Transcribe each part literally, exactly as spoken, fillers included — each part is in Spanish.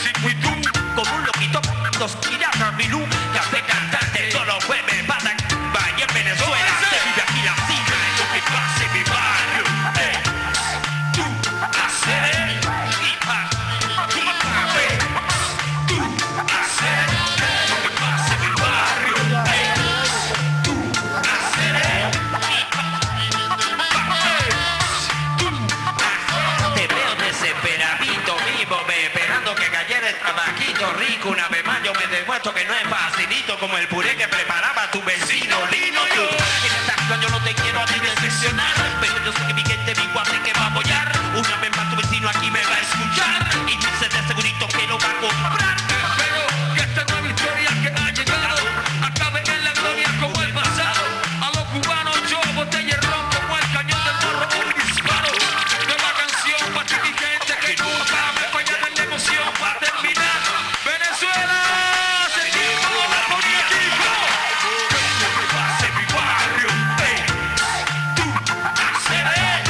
y tú, con un loquito, dos piratas, Milú, café cantante, todos los jueves, pasa, vaya en Venezuela, se vive aquí la cima, lo que pase en mi barrio, eh, tú, hacer, y pa, y pa, ve, tú, hacer, lo que pase en mi barrio, eh, tú, hacer, y pa, pa, tú, te veo desesperadito, vivo, ve, esperando que cayera el trabajito rico, una vez más yo me demuestro que no es facilito como el puré que preparaba tu vecino Lino. Yo, en esta acción yo no te quiero a ti decepcionar, pero yo sé que mi gente mi cuate que va a apoyar, una vez más tu vecino aquí me va a escuchar, y dice de segurito que lo va a comprar. Pero que esta nueva historia que ha llegado acabe en la gloria como el pasado, a los cubanos yo botella y ron como el cañón del morro, un disparo de la canción para ti mi gente que nunca me falla en la emoción para terminar. Venezuela, seguimos la política. Lo que pase en mi barrio, eh, tú, hacer, eh,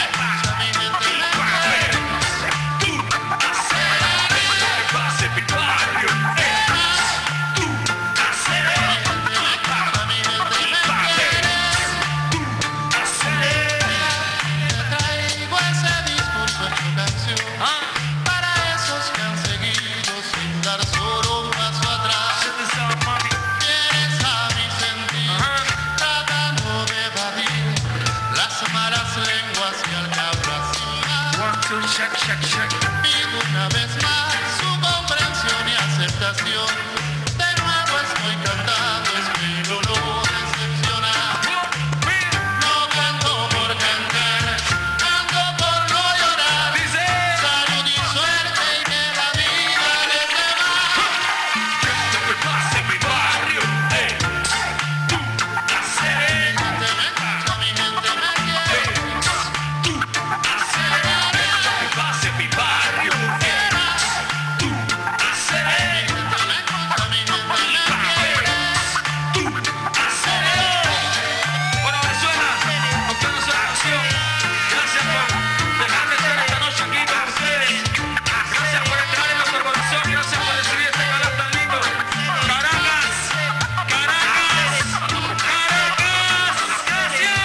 y pa' ver, tú, hacer, lo que pase en mi barrio, eh, tú, hacer, y pa' y pa' ver, tú, hacer. Traigo ese discurso en tu canción Ah, para esos que han seguido sin dar solo un paso atrás. check this out, mami. Vienes a mi sentir, Ajá. tratando de evadir las malas lenguas y al que habla sin más. One, two, check, check, check. Pido una vez más su comprensión y aceptación. De nuevo estoy cantando, espero no decepcionar. No canto por cantar, canto por no llorar. Dice, Salud y suerte y que la vida les dé más. lo que pase en mi barrio, eh, tú, hacer, Mi gente me escucha, mi gente me quiere. tú, hacer, lo que pase en mi barrio, eh, tú, hacer, Mi gente me escucha, mi gente me quiere. tú, hacer. Bueno, Venezuela, usted no se la canción. Gracias por dejarme estar esta noche aquí con ustedes. Gracias por entrar en nuestro corazón. Gracias por recibir este canal tan lindo. Caracas, Caracas, Caracas. Gracias.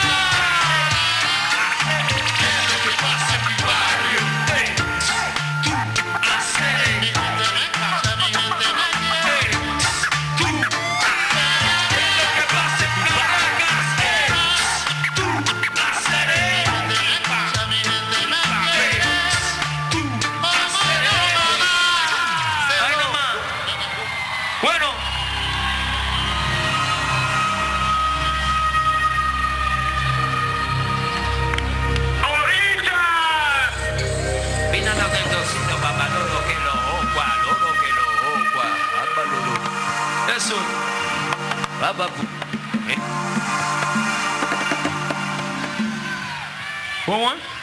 Lo que pasa en mi barrio, eh, tú, hacer, Mi gente me escucha, mi gente me quiere. eh, tú, hacer. Lo que pasa en Caracas, eh, tú, hacer. Mi gente me escucha, mi gente me quiere. Vamos, Ahí nomás. Bueno. ¡Ahorita! Vina la del tocino, papá, loro que lo ocua, loro que lo ocua, papá, loro. Eso. Papá, ¿eh? One, one.